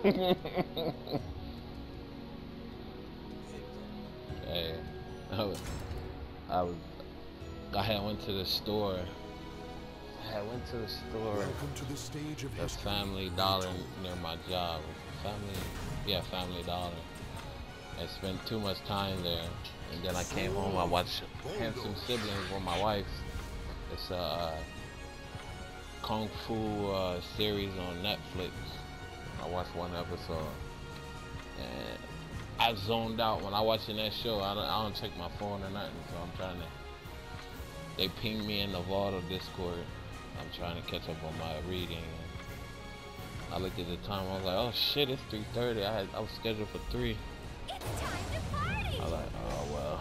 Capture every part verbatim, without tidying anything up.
Hey, I was, I was, I had went to the store. I had went to the store. Welcome to the stage of The history. Family Dollar near my job. Family, yeah, Family Dollar. I spent too much time there, and then I came home. I watched Handsome Siblings with my wife. It's a uh, kung fu uh, series on Netflix. I watched one episode, and I zoned out when I watching that show. I don't, I don't check my phone or nothing, so I'm trying to. They pinged me in the Vault Discord. I'm trying to catch up on my reading. I looked at the time. I was like, "Oh shit, it's three thirty. I had I was scheduled for three." It's time to party! I was like, "Oh well."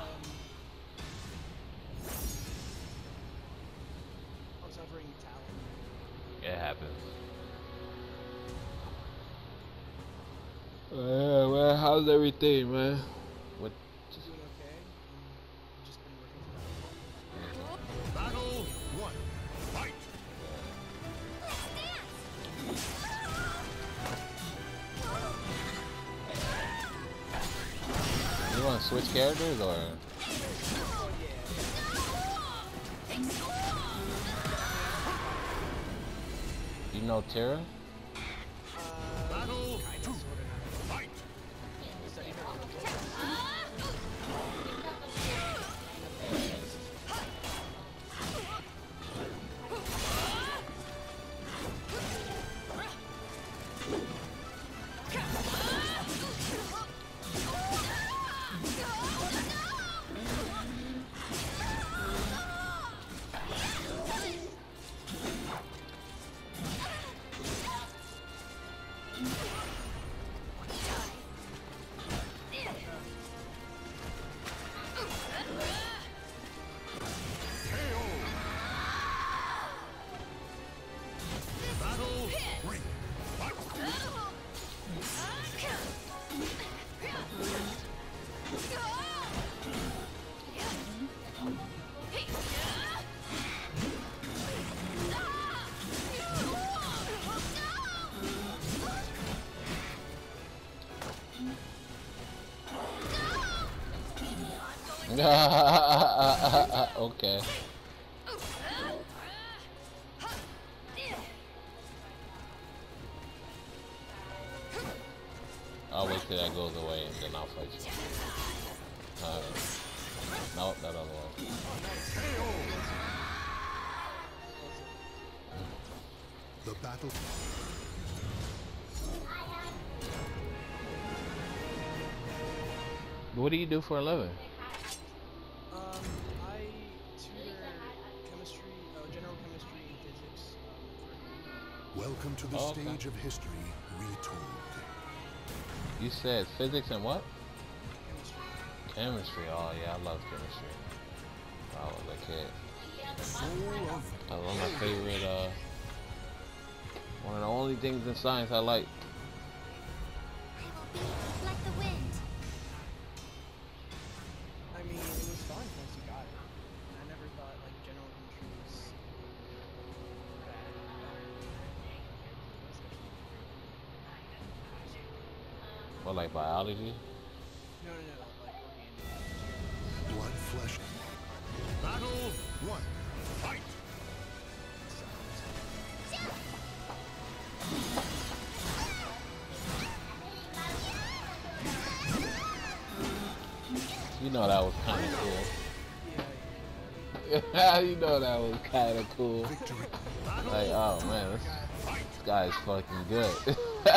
I'm suffering talent. It happens. Yeah, man. How's everything, man? What? Just doing okay. Um, just been working for that. Battle one. Fight. You want to switch characters or? Oh yeah. You know Tara? Uh, Battle kinda, two. sorta, not. Fight. Studied her. Battle three. Fight. Okay. I'll wait till that goes away and then I'll fight you. Uh, no, that other one. The battle. What do you do for a living? Um, I tutor chemistry, uh, general chemistry and physics. Um, Welcome to the Oh, okay. stage of history retold. You said physics and what? for chemistry. Chemistry. Oh yeah, I love chemistry. When I was a kid. Soul of That was one of my favorite, uh, one of the only things in science I like. I will be like the wind. I mean, it was fun once you got it. I never thought like general chemistry was bad. What, like biology? No, no, no, like organic. blood flesh. Battle one. Fight. You know that was kind of cool. Yeah, You know that was kind of cool. Victory. Like, oh man, this, this guy is fucking good.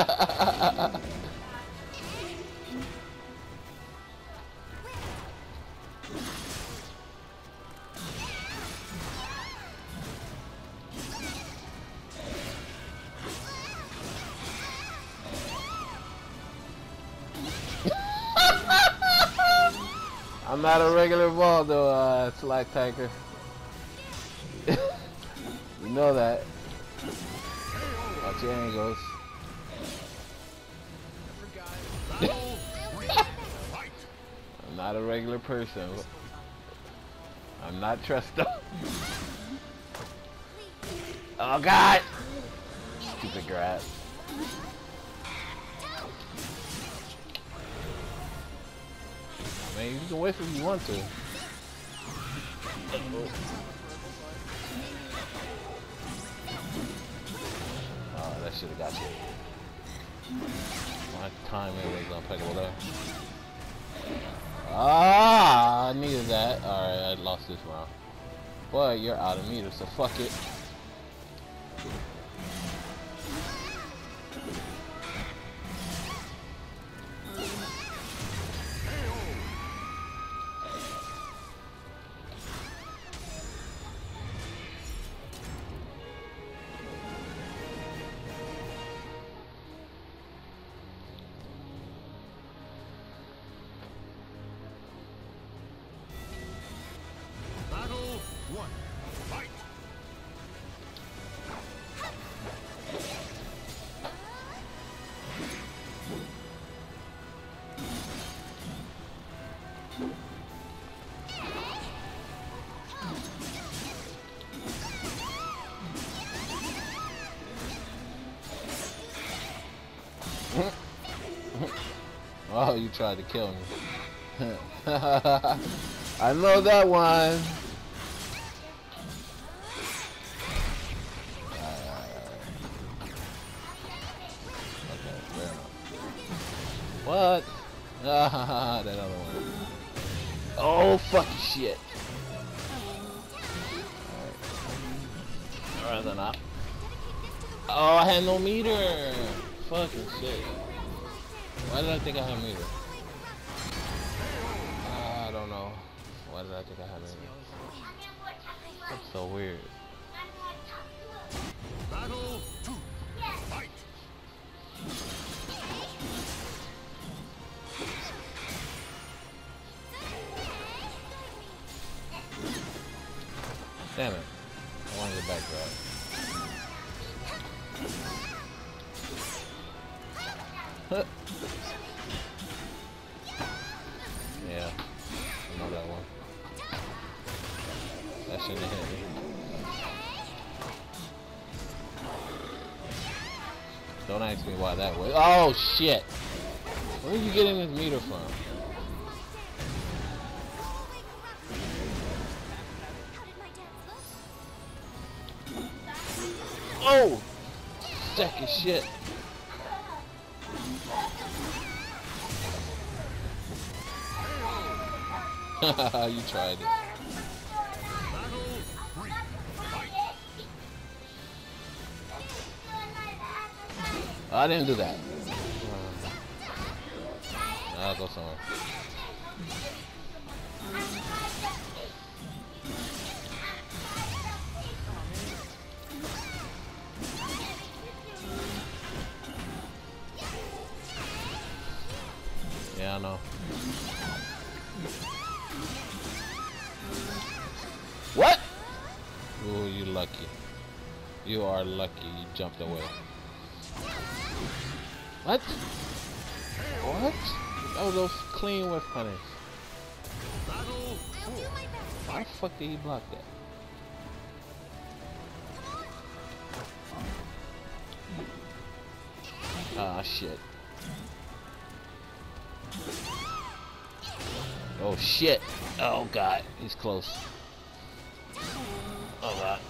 I'm not a regular ball though, uh, Slack Tiger. You know that. Watch your angles. I forgot. Battle three. Fight. I'm not a regular person. I'm not Tresto. Oh God! Stupid grass. Man, you can wait if you want to. Oh, that should have got you. My timing was impeccable there. Ah, I needed that. Alright, I lost this round. Boy, you're out of meter, so fuck it. Battle one. Fight. Oh, you tried to kill me. I know that one. What? Ah, that other one. Oh, fucking shit. Alright. Alright, then I. Oh, I had no meter. Fucking shit. Why did I think I had meter? Uh, I don't know. Why did I think I had meter? That's so weird. Battle two. Fight. Damn it. I wanted to back grab. Huh. Yeah. I know that one. That shouldn't have hit me. Don't ask me why that way. Oh shit! Where are you getting this meter from? Oh! Second shit. You tried it. Battle three. Fight. I didn't do that. I'll go somewhere. Yeah, I know. What? Oh, you lucky. You are lucky you jumped away. What? What? That was those clean whiff punish. Battle I'll do my best. How the fuck did he block that? Ah, shit. Oh shit. Oh god, he's close. Oh god.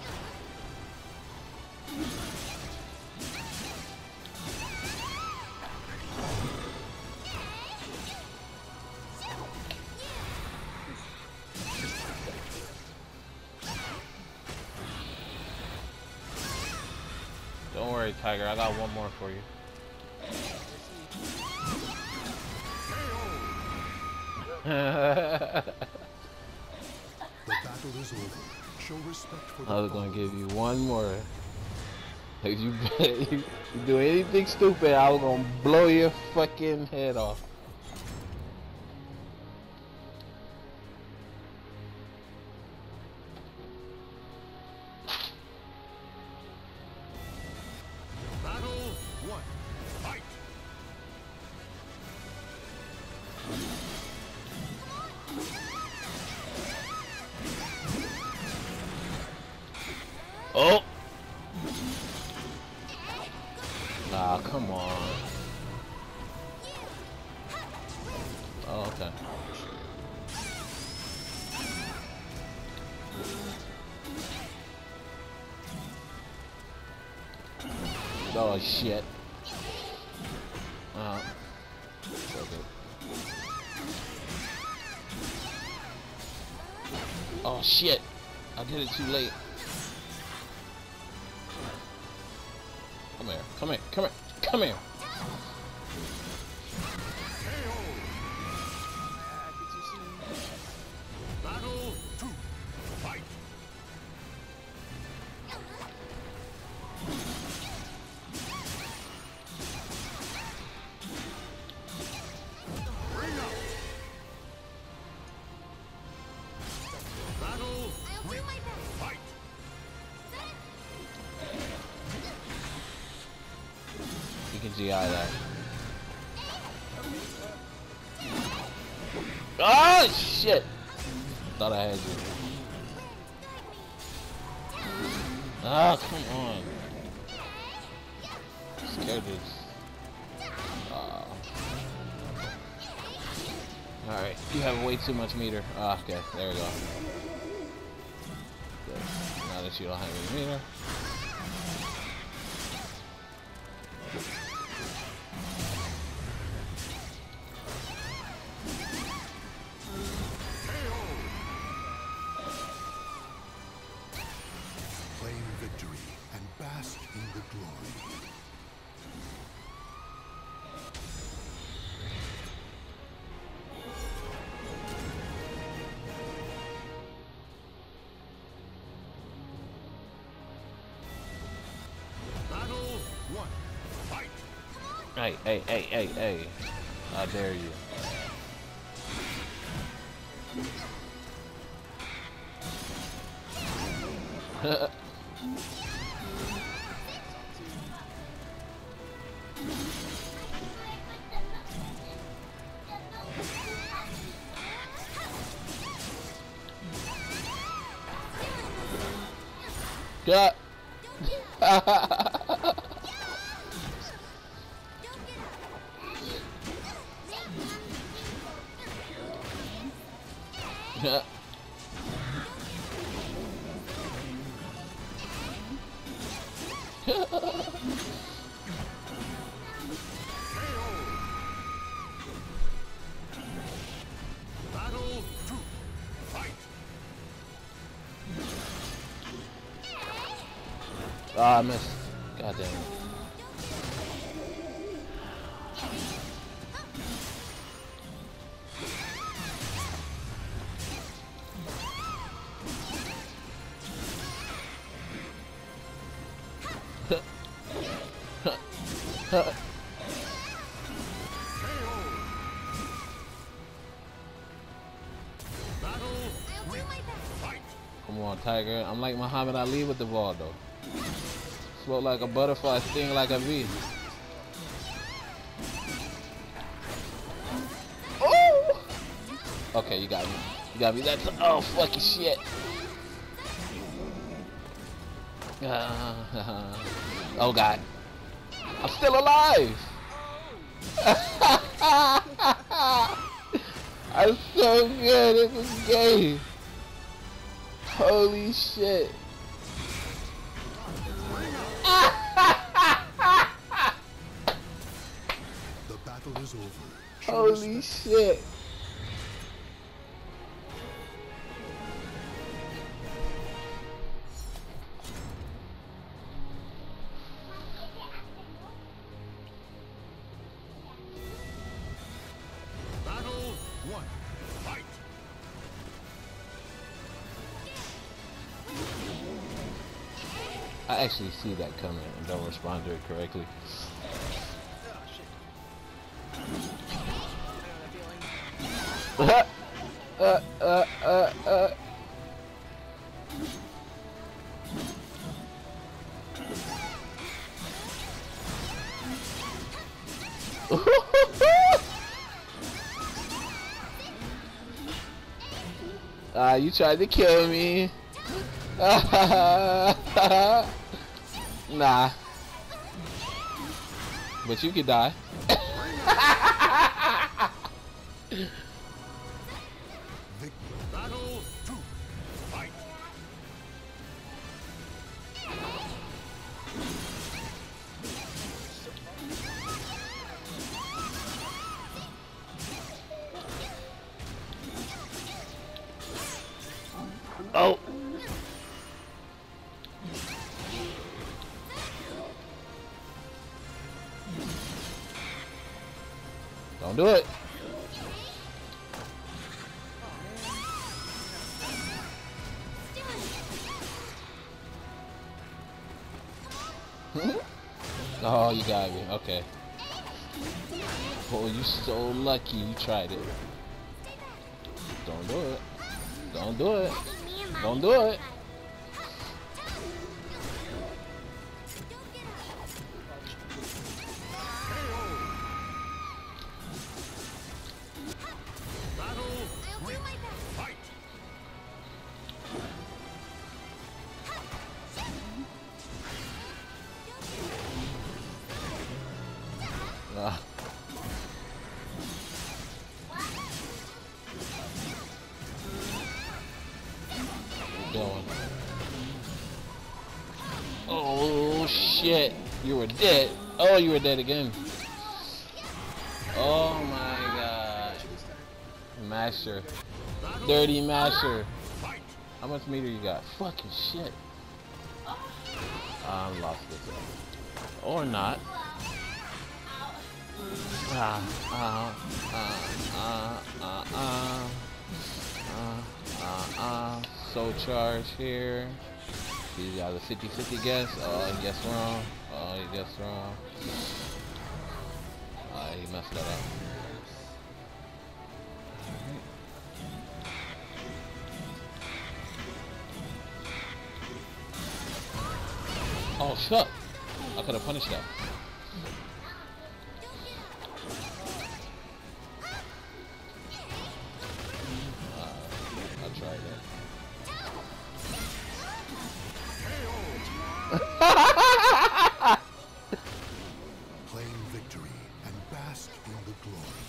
Don't worry, Tiger, I got one more for you. The battle is over. Show respect for the I was gonna fallen. give you one more. If you, if you do anything stupid, I was gonna blow your fucking head off. Battle one. Fight. Oh! Ah, come on. Oh, okay. Oh shit. Uh, so good. Oh shit. I did it too late. Come here. Come here. Come here. Come here. Battle two. Fight. Bring up. Battle I'll do three. my best. Fight. You can G I that. Oh shit! Thought I had you. Ah, come on. Scared this. Ah. Alright, you have way too much meter. Ah, okay, there we go. Good. Now that you don't have any meter. Claim victory and bask in the glory. Battle one. Fight. Hey, hey, hey, hey, hey. How dare you. Got. Yeah. Battle two. Fight. Ah, I missed. God damn it. Battle I'll do three. my best. Fight. Come on, Tiger. I'm like Muhammad Ali with the ball, though. Float like a butterfly, sting like a bee. Oh! Okay, you got me. You got me. That's oh fucking shit. Uh, oh god, I'm still alive. I'm so good at this game. Holy shit. The battle is over. Show Holy respect. shit. Battle one. Fight. I actually see that coming and don't respond to it correctly. Oh shit. I know that feeling. uh, uh, uh, uh. Ah, you tried to kill me. Nah. But you could die. Vic- Battle two. Fight. Oh. Don't do it. Oh, you got me. Okay. Oh, you so lucky you tried it. Don't do it. Don't do it. Don't do it. Ah. Going. Oh shit! You were dead. Oh, you were dead again. Oh my god. Masher. Dirty Masher. How much meter you got? Fucking shit. I lost this. Or not. Ah, ah, ah, ah, ah, ah, ah, ah, ah. Soul charge here. You got a fifty fifty guess. Oh, he guessed wrong. Oh, he guessed wrong. Ah, he messed that up. Oh, fuck. I could have punished that. Claim victory and bask in the glory.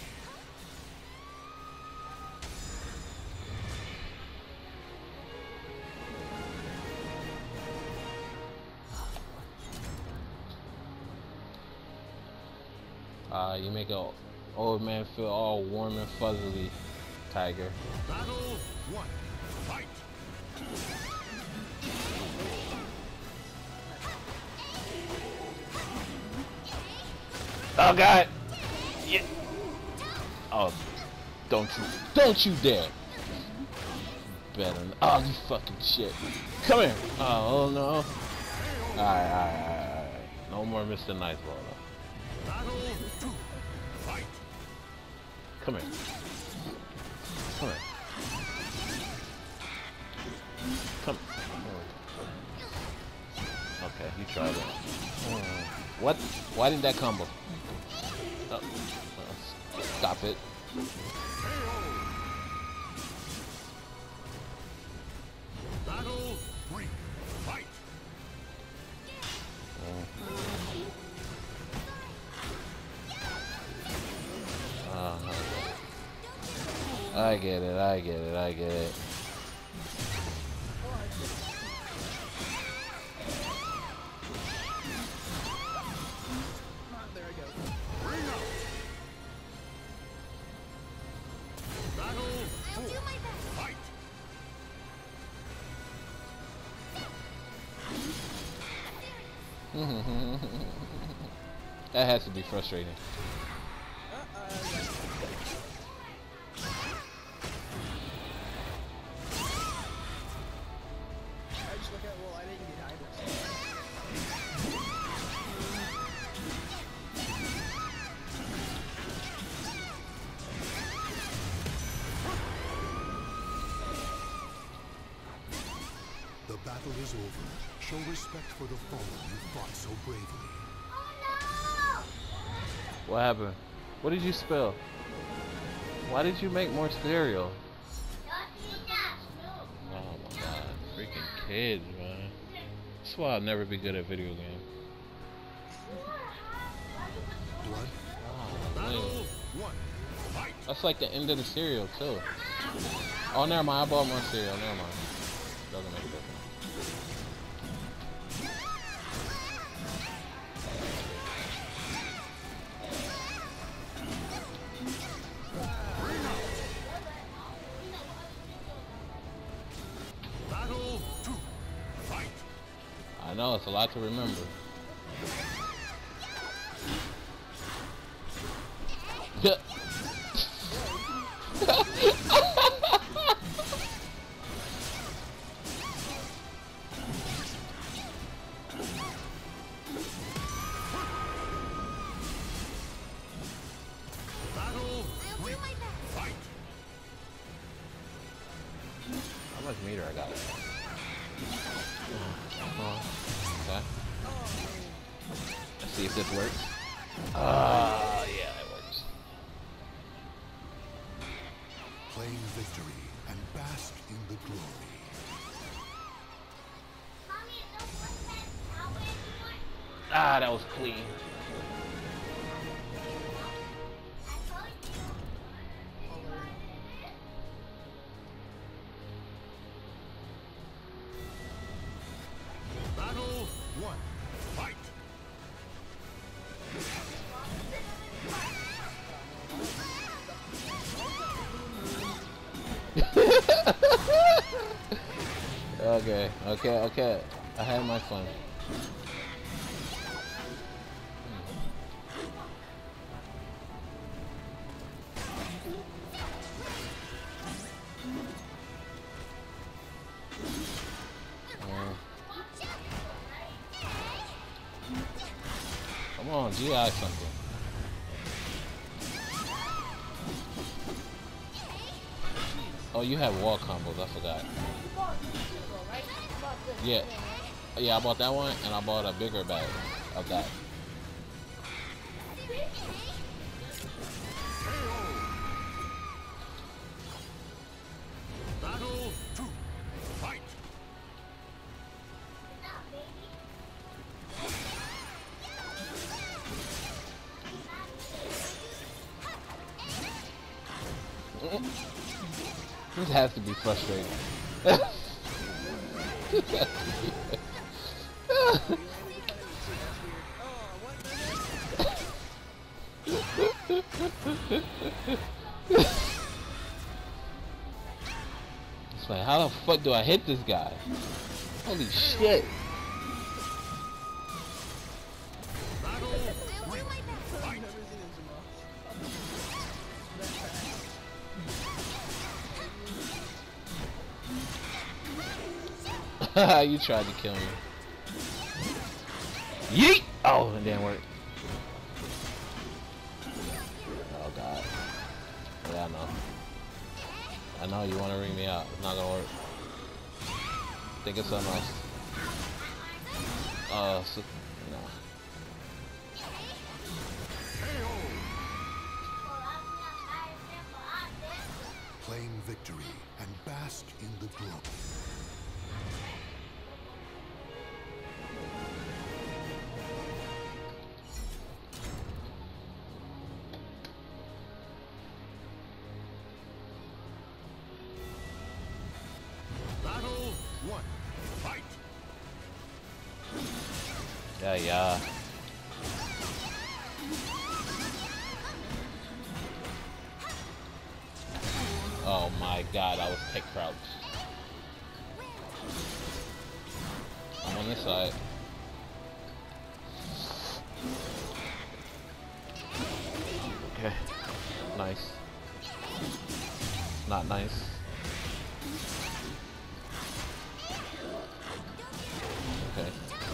Uh, you make a old man feel all warm and fuzzily, Tiger. Battle one. Fight. Oh god! Yeah. Oh, don't you, don't you dare! Better. Oh, you fucking shit! Come here! Oh, oh no! All right, all right, all right. No more Mister Nice Ball. Battle two. Fight. Come here. Come here. Come. Okay, you tried it. What? Why didn't that combo? Oh. Stop it. Battle three. Fight. Uh, I get it, I get it, I get it. There I go. Bring up. Battle I'll do my best. fight. That has to be frustrating. I just look at, well, I didn't get either. The battle is over. Show respect for the fallen you fought so bravely. What happened? What did you spill? Why did you make more cereal? Oh my god, freaking kids, man. That's why I'll never be good at video games. Blood. Oh, man. One. Fight. That's like the end of the cereal too. Oh, never mind. I bought more cereal. Never mind. Doesn't make a difference. I know it's a lot to remember. How much meter I got? Oh, okay. Let's see if this works. Ah, uh, yeah, it works. Claim victory and bask in the glory. Ah, that was clean. Battle one. Fight. Okay, okay, okay. I had my fun. Come on, G I something. Oh, you have wall combos, I forgot. Yeah. Yeah, I bought that one and I bought a bigger bag of that. Battle two. Fight. This has to be frustrating. It's like, how the fuck do I hit this guy? Holy shit. You tried to kill me. Yeet! Oh, it didn't work. Oh god. Yeah, I know. I know you want to ring me out. It's not gonna work. Think of something else. Uh, so, no. Claim victory and bask in the glow. Battle one. Fight. Yeah, yeah. Oh my god, I was tech crouch. I'm on this side. Okay. Nice. Not nice. Okay.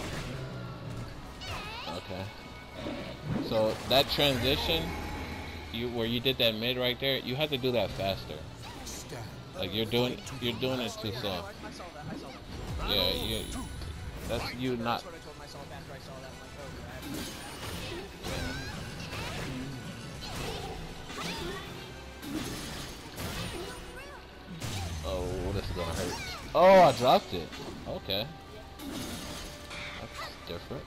Okay. So that transition, you where you did that mid right there, you have to do that faster. Stand. Like you're doing, you're doing it too slow. I saw that. I saw that. Yeah, you. That's you not. That's what I told myself after I saw that. I'm like, oh, Oh, this is gonna hurt. Oh, I dropped it. Okay. That's different.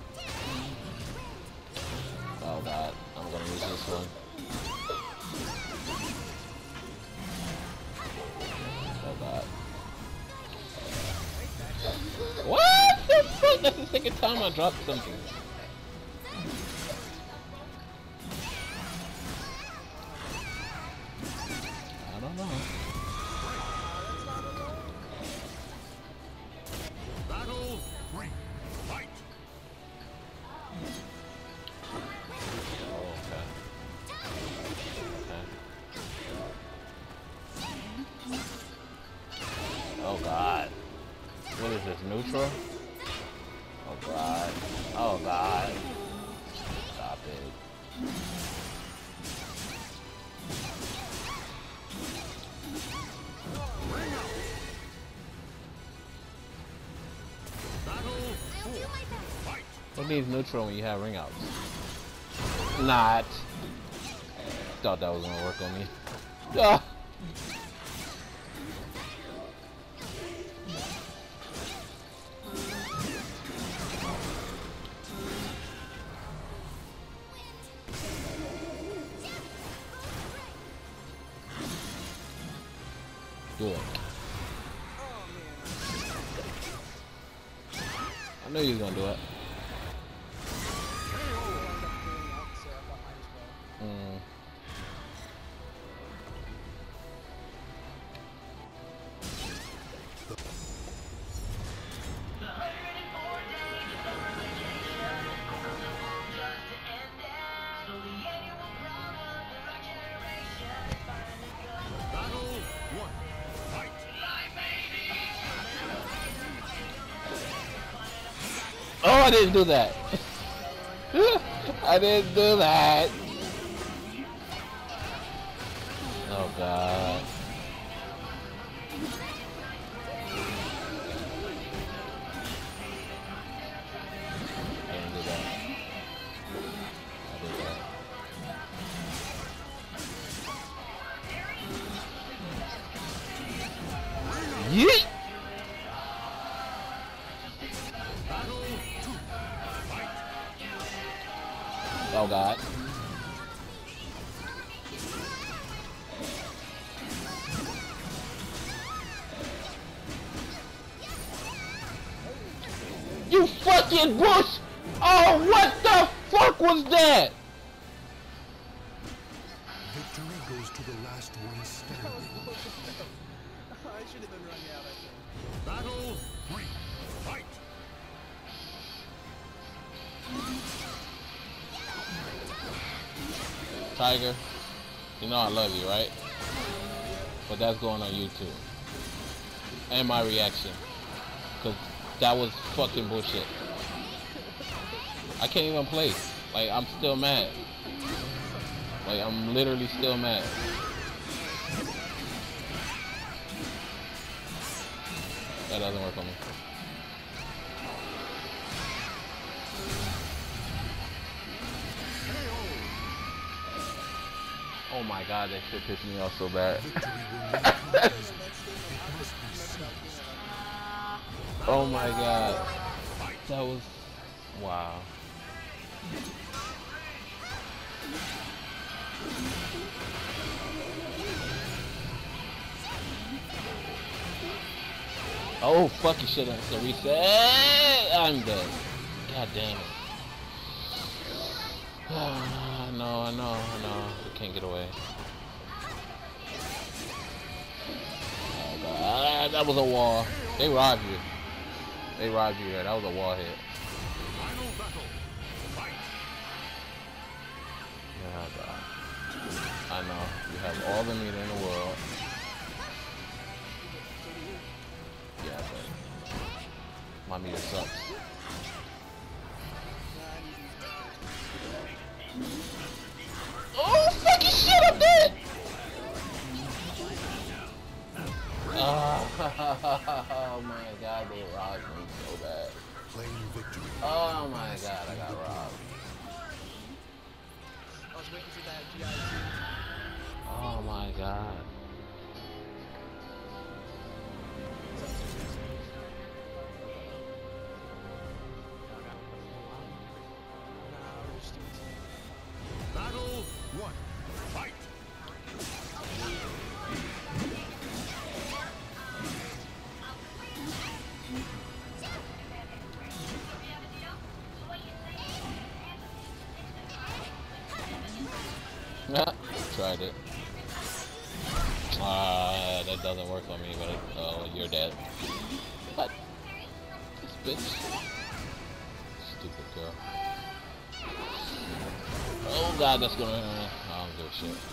Oh god, I'm gonna lose this one. Oh god. What the fuck? That's the second time I dropped something. I don't know. Battle three. What is this, neutral? Oh god. Oh god. Stop it. What needs neutral when you have ring outs? Not. Thought that was gonna work on me. Ah. Do it. I knew you was gonna do it. Mm. Oh, I didn't do that. I didn't do that. Oh god. I didn't do that. I did that. Yeet! Oh god. You fucking bush! Oh, what the fuck was that? Victory goes to the last one standing. I should have been running out, I think. Battle three. Fight! Tiger, you know I love you, right? But that's going on YouTube. And my reaction. Cause that was fucking bullshit. I can't even play. Like, I'm still mad. Like, I'm literally still mad. That doesn't work on me. Oh my god, that shit pissed me off so bad. Oh my god. That was... wow. Oh, fucking shit, I have to reset. I'm dead. God damn it. I know, I know, I know. We can't get away. Oh god, that was a wall. They robbed you. They robbed you there. That was a wall hit. Yeah, god. I know. You have all the meat in the world. Yeah, but my meter sucks. Oh, fucking shit, I'm dead! Oh my god, they robbed me so bad. Oh my god, I got robbed. I was waiting for that G I two. Oh my god. Battle one. Fight! Tried it. Ah, uh, that doesn't work on me, but it, oh, you're dead. What? This bitch. Stupid girl. Oh god, that's gonna... Uh, I don't give a shit.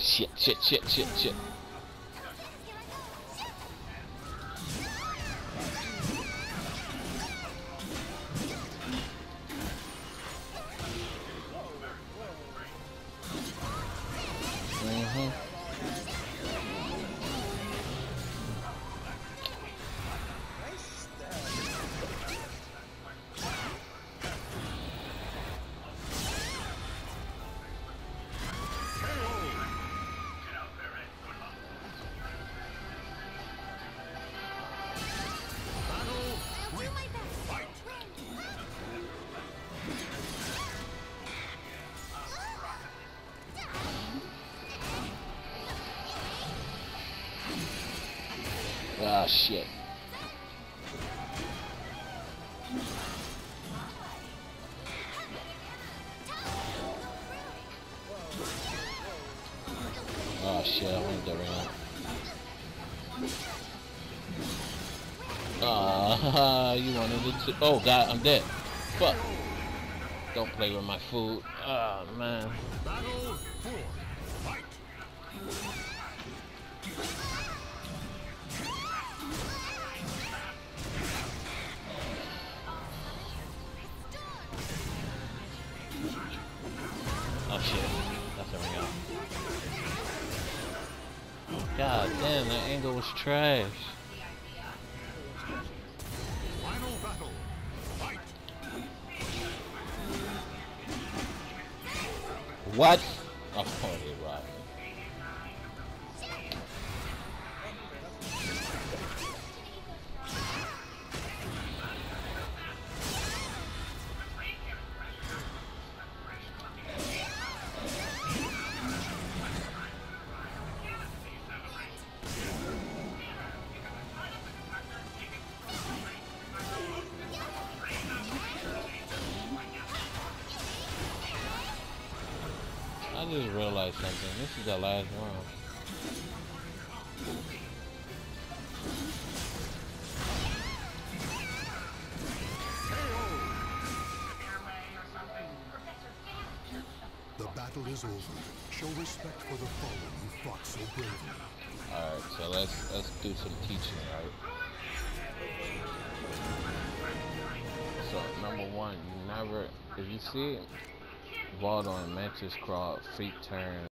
shit, shit, shit, shit, shit. Mm-hmm. I'll do my best. Ah, shit. Oh shit, I went there right now. Ah, you wanted it to. Oh god, I'm dead. Fuck. Don't play with my food. Oh man. Battle four. Fight. Oh shit. That's a ring out. God damn, that angle was trash. Final battle. Fight. What? Oh, he robbed me. I just realized something. This is the last round. The battle is over. Show respect for the fallen who fought so bravely. Alright, so let's let's do some teaching, right? So number one, you never if you see Valdo and Mantis crawl, feet turn,